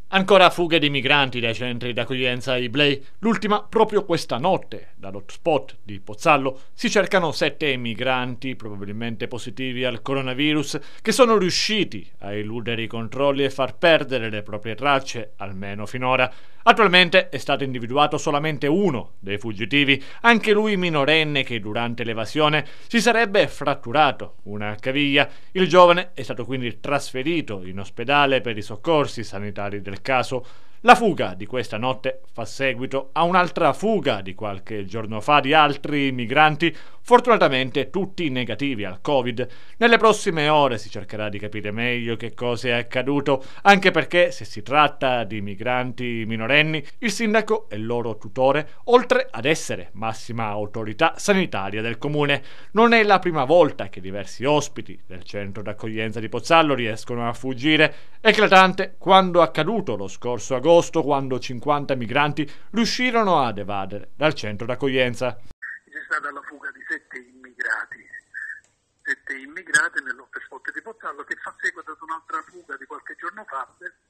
Ancora fughe di migranti dai centri d'accoglienza Iblei, l'ultima proprio questa notte. Dall'hotspot di Pozzallo si cercano 7 migranti, probabilmente positivi al coronavirus, che sono riusciti a eludere i controlli e far perdere le proprie tracce, almeno finora. Attualmente è stato individuato solamente uno dei fuggitivi, anche lui minorenne che durante l'evasione si sarebbe fratturato una caviglia. Il giovane è stato quindi trasferito in ospedale per i soccorsi sanitari del caso. La fuga di questa notte fa seguito a un'altra fuga di qualche giorno fa di altri migranti, fortunatamente tutti negativi al Covid. Nelle prossime ore si cercherà di capire meglio che cosa è accaduto, anche perché se si tratta di migranti minorenni, il sindaco è il loro tutore, oltre ad essere massima autorità sanitaria del comune. Non è la prima volta che diversi ospiti del centro d'accoglienza di Pozzallo riescono a fuggire. Eclatante quando accaduto lo scorso agosto, quando 50 migranti riuscirono ad evadere dal centro d'accoglienza. C'è stata la fuga di 7 immigrati nell'hotspot di Pozzallo, che fa seguito ad un'altra fuga di qualche giorno fa,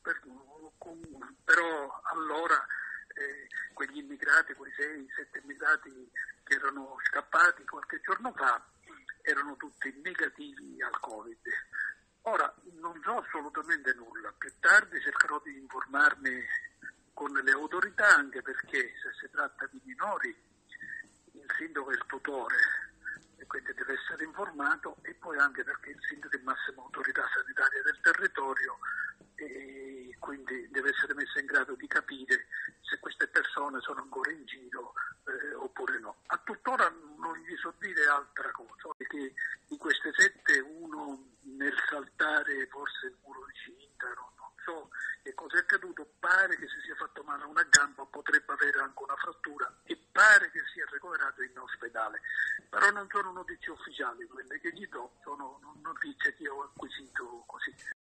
però allora quegli immigrati, quei 6-7 immigrati che erano scappati qualche giorno fa, erano tutti negativi al Covid. Ora non so assolutamente nulla, più tardi cercherò di informarmi con le autorità, anche perché se si tratta di minori il sindaco è il tutore e quindi deve essere informato, e poi anche perché il sindaco è massima autorità sanitaria del territorio e quindi deve essere messo in grado di capire se queste persone sono ancora in giro oppure no. A tuttora non gli so dire altra cosa, perché di queste 7 uno nel saltare forse il muro di cinta, non so che cosa è accaduto, pare che si sia fatto male a una gamba, potrebbe avere anche una frattura e pare che sia ricoverato in ospedale, però non sono notizie ufficiali quelle che gli do, sono notizie che ho acquisito così.